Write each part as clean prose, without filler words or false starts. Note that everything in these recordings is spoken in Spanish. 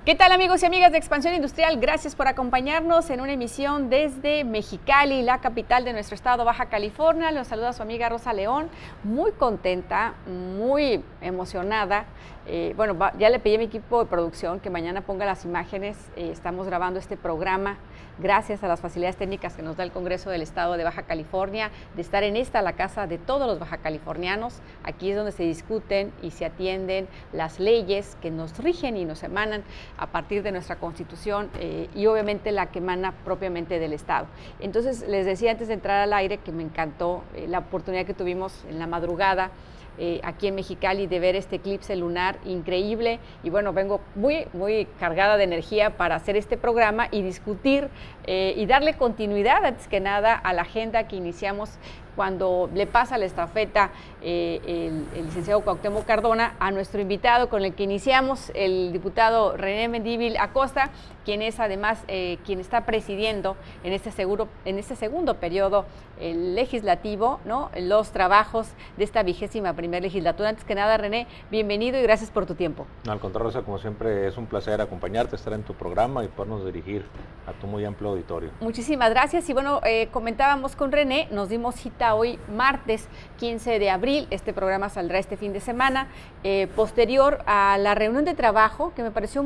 ¿Qué tal, amigos y amigas de Expansión Industrial? Gracias por acompañarnos en una emisión desde Mexicali, la capital de nuestro estado, Baja California. Los saluda su amiga Rosa León, muy contenta, muy emocionada. Ya le pedí a mi equipo de producción que mañana ponga las imágenes. Estamos grabando este programa gracias a las facilidades técnicas que nos da el Congreso del Estado de Baja California, de estar en la casa de todos los bajacalifornianos. Aquí es donde se discuten y se atienden las leyes que nos rigen y nos emanan a partir de nuestra Constitución y obviamente la que emana propiamente del Estado. Entonces, les decía antes de entrar al aire que me encantó la oportunidad que tuvimos en la madrugada aquí en Mexicali de ver este eclipse lunar increíble, y bueno, vengo muy cargada de energía para hacer este programa y discutir y darle continuidad, antes que nada, a la agenda que iniciamos cuando le pasa la estafeta el licenciado Cuauhtémoc Cardona a nuestro invitado con el que iniciamos, el diputado René Mendívil Acosta, quien es además quien está presidiendo en este segundo periodo legislativo, ¿no?, los trabajos de esta 21ª legislatura. Antes que nada, René, bienvenido y gracias por tu tiempo. No, al contrario, Rosa, como siempre es un placer acompañarte, estar en tu programa y podernos dirigir a tu muy amplio auditorio. Muchísimas gracias. Y bueno, comentábamos con René, nos dimos cita hoy martes 15 de abril, este programa saldrá este fin de semana, posterior a la reunión de trabajo que me pareció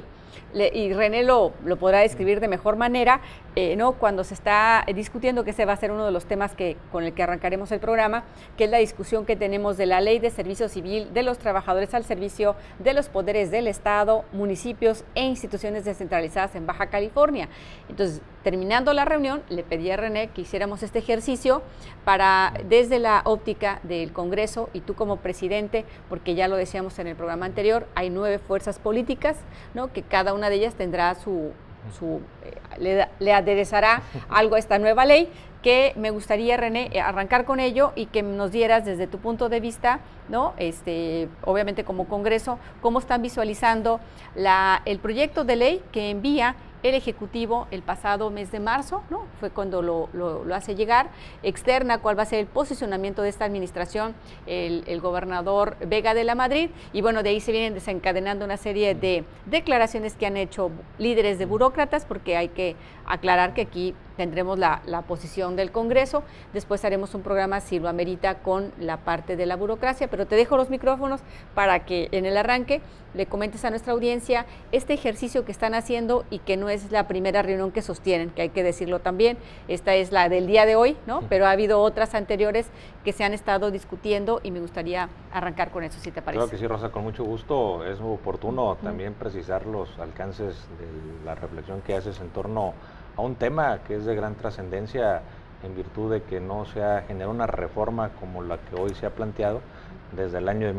y René lo podrá describir de mejor manera, ¿no?, cuando se está discutiendo, que ese va a ser uno de los temas con el que arrancaremos el programa, que es la discusión que tenemos de la Ley de Servicio Civil de los trabajadores al servicio de los poderes del Estado, municipios e instituciones descentralizadas en Baja California. Entonces, terminando la reunión, le pedí a René que hiciéramos este ejercicio para, desde la óptica del Congreso, y tú como presidente, porque ya lo decíamos en el programa anterior, hay 9 fuerzas políticas, ¿no?, que cada una de ellas tendrá le aderezará algo a esta nueva ley, que me gustaría, René, arrancar con ello y que nos dieras desde tu punto de vista, ¿no?, obviamente como Congreso, cómo están visualizando el proyecto de ley que envía el Ejecutivo el pasado mes de marzo, ¿no?, fue cuando lo hace llegar, externa cuál va a ser el posicionamiento de esta administración, el gobernador Vega de la Madrid, y bueno, de ahí se vienen desencadenando una serie de declaraciones que han hecho líderes de burócratas, porque hay que aclarar que aquí tendremos la posición del Congreso, después haremos un programa, si lo amerita, con la parte de la burocracia, pero te dejo los micrófonos para que en el arranque le comentes a nuestra audiencia este ejercicio que están haciendo y que no es la primera reunión que sostienen, que hay que decirlo también. Esta es la del día de hoy, ¿no?, pero ha habido otras anteriores que se han estado discutiendo y me gustaría arrancar con eso, si te parece. Claro que sí, Rosa, con mucho gusto. Es muy oportuno también precisar los alcances de la reflexión que haces en torno a un tema que es de gran trascendencia, en virtud de que no se ha generado una reforma como la que hoy se ha planteado desde el año de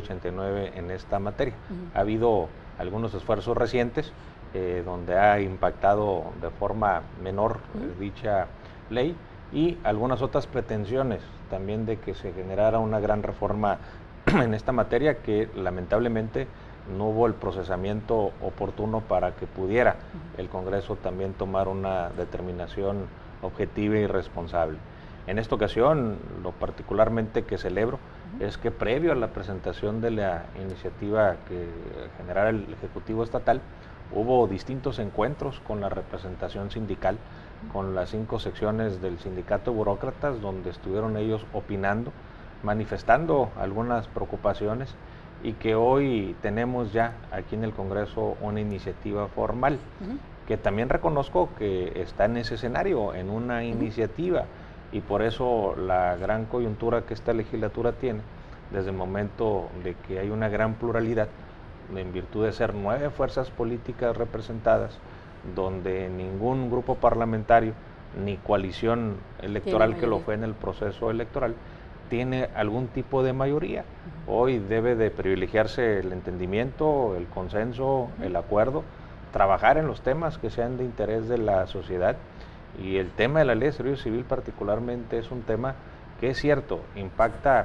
1989 en esta materia. Ha habido algunos esfuerzos recientes donde ha impactado de forma menor dicha ley, y algunas otras pretensiones también de que se generara una gran reforma en esta materia, que lamentablemente no hubo el procesamiento oportuno para que pudiera el Congreso también tomar una determinación objetiva y responsable. En esta ocasión, lo particularmente que celebro es que previo a la presentación de la iniciativa que generara el Ejecutivo Estatal, hubo distintos encuentros con la representación sindical, con las 5 secciones del Sindicato de Burócratas, donde estuvieron ellos opinando, manifestando algunas preocupaciones, y que hoy tenemos ya aquí en el Congreso una iniciativa formal, que también reconozco que está en ese escenario, en una iniciativa, y por eso la gran coyuntura que esta legislatura tiene, desde el momento de que hay una gran pluralidad, en virtud de ser 9 fuerzas políticas representadas, donde ningún grupo parlamentario ni coalición electoral que lo fue en el proceso electoral tiene algún tipo de mayoría. Hoy debe de privilegiarse el entendimiento, el consenso, el acuerdo, trabajar en los temas que sean de interés de la sociedad, y el tema de la Ley de Servicio Civil particularmente es un tema que, es cierto, impacta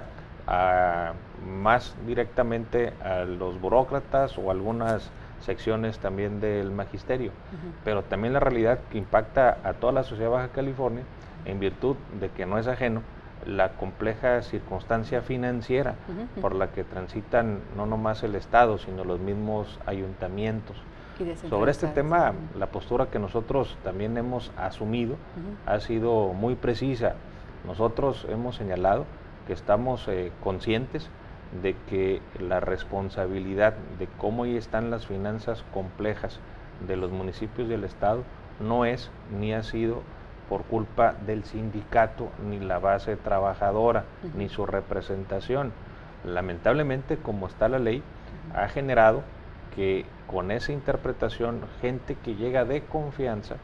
más directamente a los burócratas o algunas secciones también del magisterio, pero también la realidad que impacta a toda la sociedad de Baja California, en virtud de que no es ajeno la compleja circunstancia financiera por la que transitan no nomás el Estado, sino los mismos ayuntamientos. Sobre este tema, la postura que nosotros también hemos asumido ha sido muy precisa. Nosotros hemos señalado que estamos conscientes de que la responsabilidad de cómo ahí están las finanzas complejas de los municipios y el Estado no es ni ha sido por culpa del sindicato, ni la base trabajadora, ni su representación. Lamentablemente, como está la ley, ha generado que con esa interpretación, gente que llega de confianza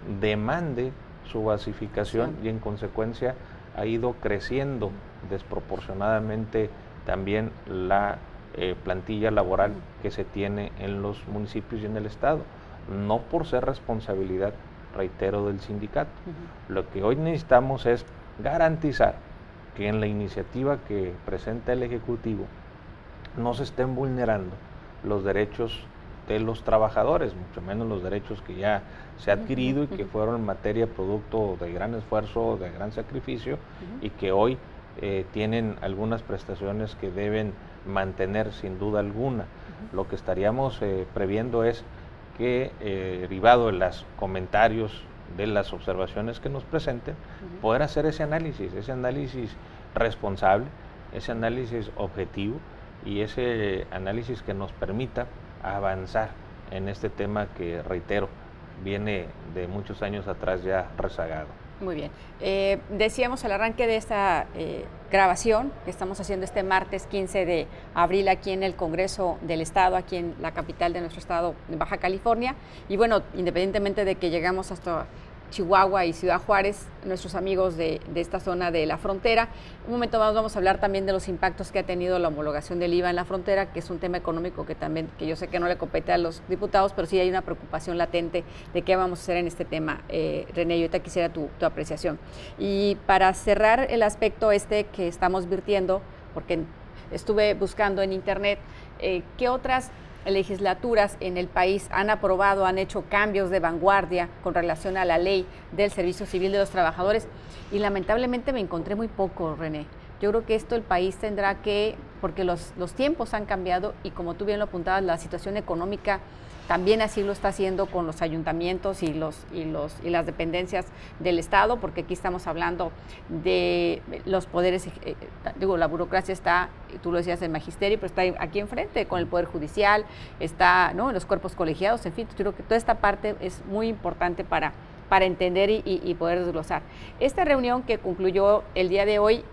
demande su basificación y en consecuencia ha ido creciendo desproporcionadamente también la plantilla laboral que se tiene en los municipios y en el Estado, no por ser responsabilidad, reitero, del sindicato. Lo que hoy necesitamos es garantizar que en la iniciativa que presenta el Ejecutivo no se estén vulnerando los derechos de los trabajadores, mucho menos los derechos que ya se ha adquirido y que fueron en materia producto de gran esfuerzo, de gran sacrificio y que hoy tienen algunas prestaciones que deben mantener sin duda alguna. Lo que estaríamos previendo es que, derivado de los comentarios, de las observaciones que nos presenten, poder hacer ese análisis responsable, ese análisis objetivo y ese análisis que nos permita avanzar en este tema que, reitero, viene de muchos años atrás ya rezagado. Muy bien. Decíamos al arranque de esta grabación que estamos haciendo este martes 15 de abril aquí en el Congreso del Estado, aquí en la capital de nuestro estado, de Baja California. Y bueno, independientemente de que llegamos hasta Chihuahua y Ciudad Juárez, nuestros amigos de esta zona de la frontera. Un momento más vamos a hablar también de los impactos que ha tenido la homologación del IVA en la frontera, que es un tema económico que yo sé que no le compete a los diputados, pero sí hay una preocupación latente de qué vamos a hacer en este tema. René, yo ahorita quisiera tu apreciación. Y para cerrar el aspecto que estamos virtiendo, porque estuve buscando en internet, ¿qué otras legislaturas en el país han aprobado, han hecho cambios de vanguardia con relación a la ley del servicio civil de los trabajadores? Y lamentablemente me encontré muy poco, René. Yo creo que esto el país tendrá que, porque los tiempos han cambiado y como tú bien lo apuntabas, la situación económica también así lo está haciendo con los ayuntamientos y las dependencias del Estado, porque aquí estamos hablando de los poderes, la burocracia está, tú lo decías, el magisterio, pero está aquí enfrente con el Poder Judicial, está, ¿no?, en los cuerpos colegiados, en fin, yo creo que toda esta parte es muy importante para entender y poder desglosar. Esta reunión que concluyó el día de hoy,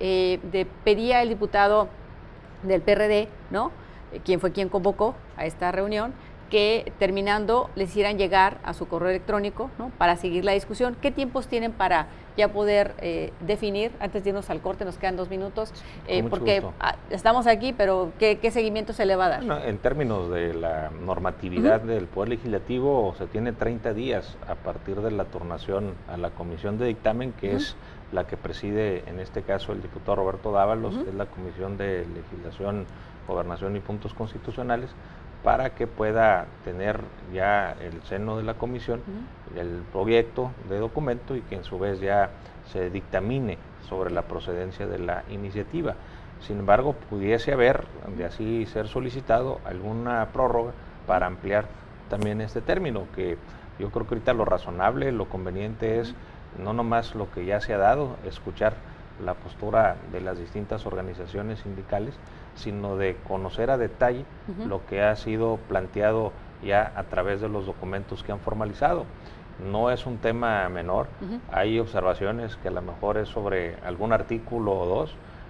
pedía el diputado del PRD, ¿no?, quien fue quien convocó a esta reunión, que terminando les hicieran llegar a su correo electrónico, ¿no?, para seguir la discusión. ¿Qué tiempos tienen para ya poder definir, antes de irnos al corte, nos quedan 2 minutos, porque estamos aquí, pero ¿qué seguimiento se le va a dar? Bueno, en términos de la normatividad del Poder Legislativo, se tiene 30 días a partir de la turnación a la Comisión de Dictamen, que es la que preside, en este caso, el diputado Roberto Dávalos, que es la Comisión de Legislación, Gobernación y Puntos Constitucionales, para que pueda tener ya el seno de la comisión el proyecto de documento y que en su vez ya se dictamine sobre la procedencia de la iniciativa. Sin embargo, pudiese haber, de así ser solicitado, alguna prórroga para ampliar también este término, que yo creo que ahorita lo razonable, lo conveniente es no nomás lo que ya se ha dado, escuchar la postura de las distintas organizaciones sindicales, sino de conocer a detalle lo que ha sido planteado ya a través de los documentos que han formalizado. No es un tema menor, hay observaciones que a lo mejor es sobre algún artículo o dos,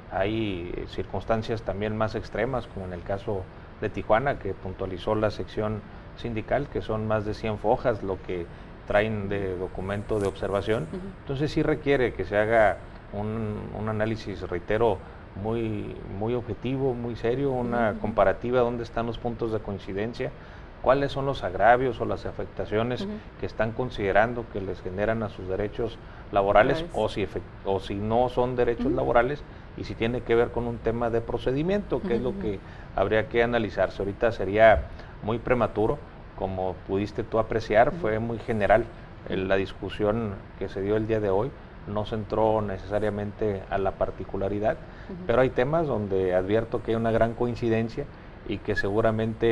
hay circunstancias también más extremas, como en el caso de Tijuana, que puntualizó la sección sindical, que son más de 100 hojas lo que traen de documento de observación. Entonces sí requiere que se haga un análisis, reitero, muy objetivo, muy serio, una comparativa, dónde están los puntos de coincidencia, cuáles son los agravios o las afectaciones que están considerando que les generan a sus derechos laborales, o si no son derechos laborales, y si tiene que ver con un tema de procedimiento, que es lo que habría que analizarse. Ahorita sería muy prematuro, como pudiste tú apreciar, fue muy general la discusión que se dio el día de hoy, no se entró necesariamente a la particularidad, pero hay temas donde advierto que hay una gran coincidencia y que seguramente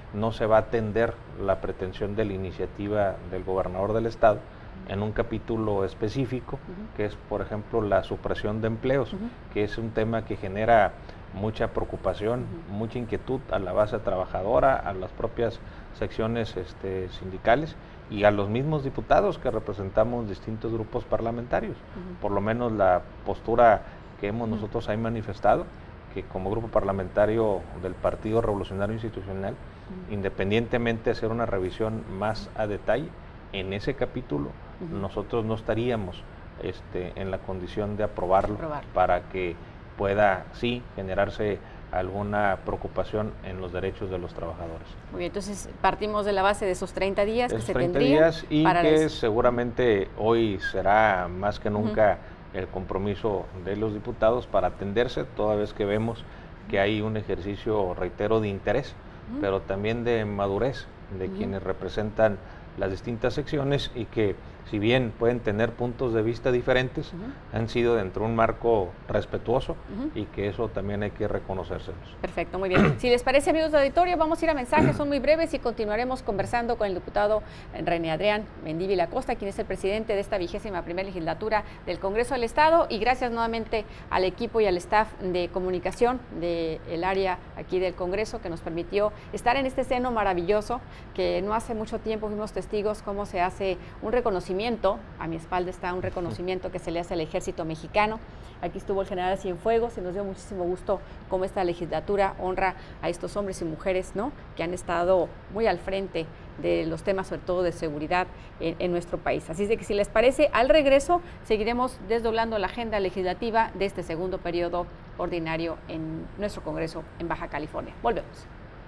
no se va a atender la pretensión de la iniciativa del gobernador del estado en un capítulo específico, que es, por ejemplo, la supresión de empleos, que es un tema que genera mucha preocupación, mucha inquietud a la base trabajadora, a las propias secciones sindicales y a los mismos diputados que representamos distintos grupos parlamentarios. Por lo menos la postura que hemos nosotros ahí manifestado, que como grupo parlamentario del Partido Revolucionario Institucional, independientemente de hacer una revisión más a detalle, en ese capítulo nosotros no estaríamos en la condición de aprobarlo para que pueda, sí, generarse alguna preocupación en los derechos de los trabajadores. Muy bien, entonces partimos de la base de esos 30 días que se tendrían. 30 días y que seguramente hoy será más que nunca el compromiso de los diputados para atenderse, toda vez que vemos que hay un ejercicio, reitero, de interés, pero también de madurez de quienes representan las distintas secciones y que, si bien pueden tener puntos de vista diferentes, han sido dentro de un marco respetuoso y que eso también hay que reconocérselos. Perfecto, muy bien. Si les parece, amigos de auditorio, vamos a ir a mensajes, son muy breves y continuaremos conversando con el diputado René Adrián Mendívil Acosta, quien es el presidente de esta 21ª legislatura del Congreso del Estado, y gracias nuevamente al equipo y al staff de comunicación del área aquí del Congreso que nos permitió estar en este seno maravilloso que no hace mucho tiempo fuimos testigos cómo se hace un reconocimiento. A mi espalda está un reconocimiento que se le hace al Ejército Mexicano. Aquí estuvo el general Cienfuegos y nos dio muchísimo gusto cómo esta legislatura honra a estos hombres y mujeres, ¿no?, que han estado muy al frente de los temas, sobre todo de seguridad en nuestro país. Así es de que, si les parece, al regreso seguiremos desdoblando la agenda legislativa de este segundo periodo ordinario en nuestro Congreso en Baja California. Volvemos.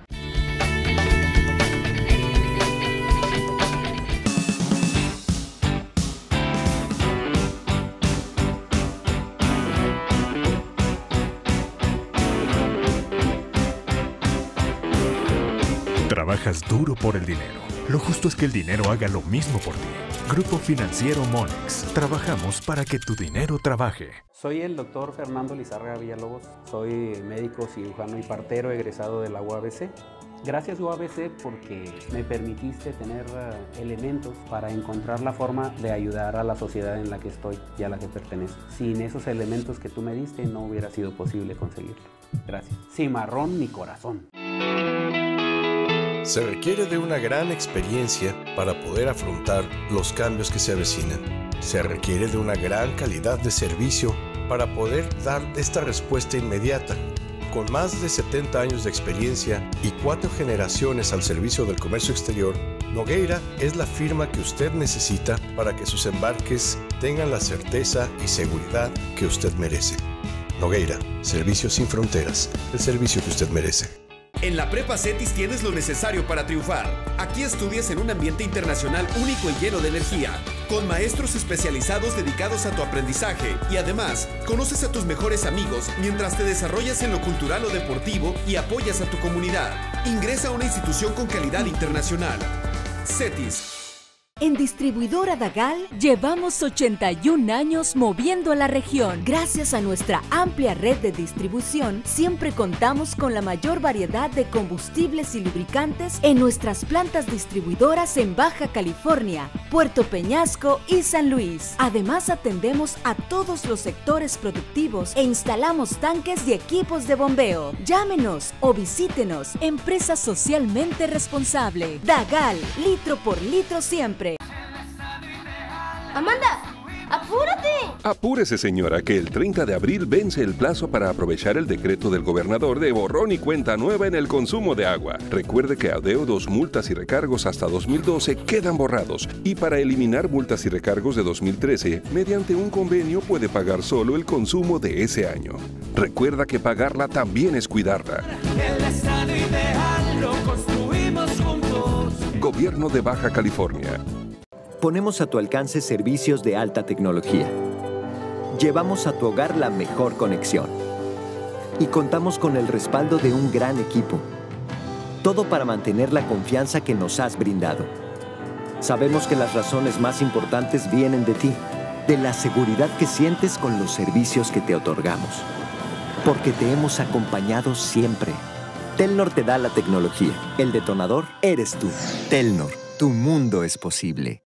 Trabajas duro por el dinero. Lo justo es que el dinero haga lo mismo por ti. Grupo Financiero Monex. Trabajamos para que tu dinero trabaje. Soy el doctor Fernando Lizárraga Villalobos. Soy médico, cirujano y partero egresado de la UABC. Gracias UABC porque me permitiste tener elementos para encontrar la forma de ayudar a la sociedad en la que estoy y a la que pertenezco. Sin esos elementos que tú me diste no hubiera sido posible conseguirlo. Gracias. Cimarrón mi corazón. Se requiere de una gran experiencia para poder afrontar los cambios que se avecinan. Se requiere de una gran calidad de servicio para poder dar esta respuesta inmediata. Con más de 70 años de experiencia y 4 generaciones al servicio del comercio exterior, Nogueira es la firma que usted necesita para que sus embarques tengan la certeza y seguridad que usted merece. Nogueira, Servicios sin Fronteras, el servicio que usted merece. En la Prepa Cetis tienes lo necesario para triunfar. Aquí estudias en un ambiente internacional único y lleno de energía, con maestros especializados dedicados a tu aprendizaje y además conoces a tus mejores amigos mientras te desarrollas en lo cultural o deportivo y apoyas a tu comunidad. Ingresa a una institución con calidad internacional. Cetis. En Distribuidora Dagal llevamos 81 años moviendo a la región. Gracias a nuestra amplia red de distribución, siempre contamos con la mayor variedad de combustibles y lubricantes en nuestras plantas distribuidoras en Baja California, Puerto Peñasco y San Luis. Además, atendemos a todos los sectores productivos e instalamos tanques y equipos de bombeo. Llámenos o visítenos. Empresa socialmente responsable. Dagal, litro por litro siempre. ¡Amanda! ¡Apúrate! Apúrese, señora, que el 30 de abril vence el plazo para aprovechar el decreto del gobernador de borrón y cuenta nueva en el consumo de agua. Recuerde que adeudos, multas y recargos hasta 2012 quedan borrados, y para eliminar multas y recargos de 2013, mediante un convenio puede pagar solo el consumo de ese año. Recuerda que pagarla también es cuidarla. El estado ideal lo construimos juntos. Gobierno de Baja California. Ponemos a tu alcance servicios de alta tecnología. Llevamos a tu hogar la mejor conexión. Y contamos con el respaldo de un gran equipo. Todo para mantener la confianza que nos has brindado. Sabemos que las razones más importantes vienen de ti, de la seguridad que sientes con los servicios que te otorgamos. Porque te hemos acompañado siempre. Telnor te da la tecnología. El detonador eres tú. Telnor, tu mundo es posible.